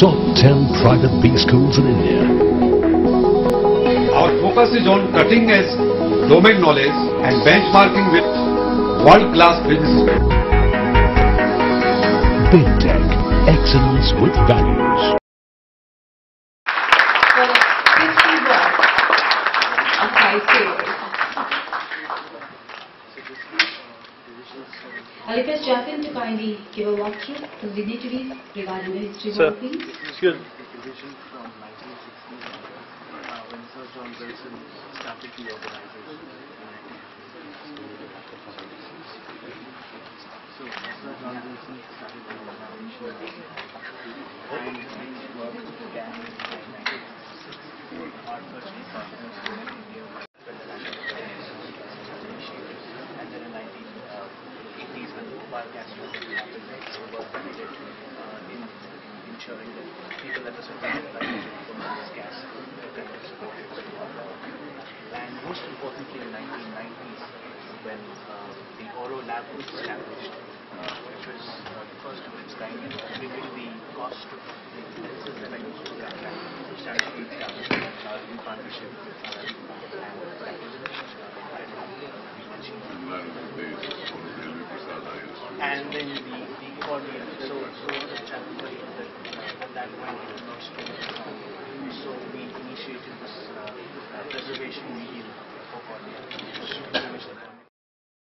top 10 private B schools in India. Our focus is on cutting-edge domain knowledge and benchmarking with world-class businesses. Big Tech, excellence with values. For 50 words of criteria. I request Jatin to kindly give a walkthrough to the dignitaries regarding the history of the field. Excuse me. Division from 1960 when Sir John Wilson started the organization. So Sir John Wilson started the organization and his work began in 1966. Our first two partners were in India when the National initiative, and then in 1980s when the Bhopal gas project happened, the work that we did in ensuring that people at the Supreme from this gas that was supported by the water. And most importantly in 1990s when the Oro Lab was established, which was the first of its kind in bringing the cost of the medicines that are used to that lab substantially down in partnership and that was and then the economy, so the challenge that went into